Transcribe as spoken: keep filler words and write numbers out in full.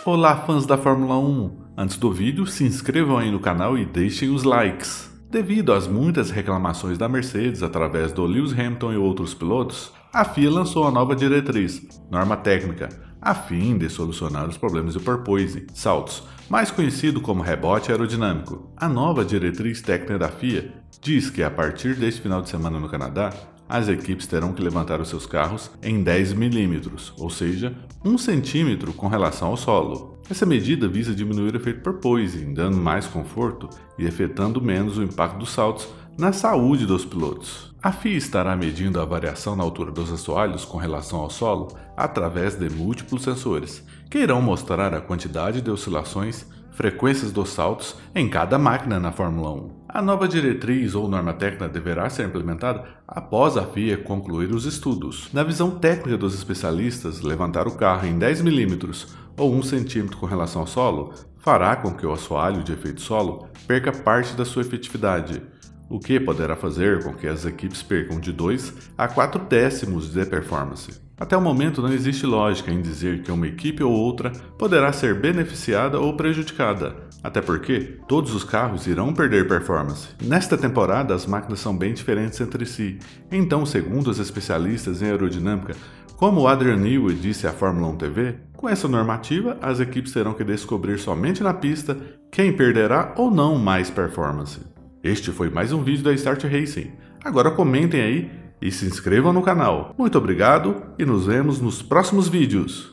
Olá, fãs da Fórmula um! Antes do vídeo, se inscrevam aí no canal e deixem os likes. Devido às muitas reclamações da Mercedes através do Lewis Hamilton e outros pilotos, a F I A lançou a nova diretriz, norma técnica, a fim de solucionar os problemas de porpoise, saltos, mais conhecido como rebote aerodinâmico. A nova diretriz técnica da F I A diz que a partir deste final de semana no Canadá, as equipes terão que levantar os seus carros em dez milímetros, ou seja, um centímetro com relação ao solo. Essa medida visa diminuir o efeito porpoise, dando mais conforto e afetando menos o impacto dos saltos na saúde dos pilotos. A F I A estará medindo a variação na altura dos assoalhos com relação ao solo através de múltiplos sensores, que irão mostrar a quantidade de oscilações, frequências dos saltos em cada máquina na Fórmula um. A nova diretriz ou norma técnica deverá ser implementada após a F I A concluir os estudos. Na visão técnica dos especialistas, levantar o carro em dez milímetros ou um centímetro com relação ao solo fará com que o assoalho de efeito solo perca parte da sua efetividade, o que poderá fazer com que as equipes percam de dois a quatro décimos de performance. Até o momento não existe lógica em dizer que uma equipe ou outra poderá ser beneficiada ou prejudicada, até porque todos os carros irão perder performance. Nesta temporada as máquinas são bem diferentes entre si, então segundo os especialistas em aerodinâmica, como o Adrian Newey disse à Fórmula um T V, com essa normativa as equipes terão que descobrir somente na pista quem perderá ou não mais performance. Este foi mais um vídeo da Start Racing. Agora comentem aí e se inscrevam no canal. Muito obrigado e nos vemos nos próximos vídeos.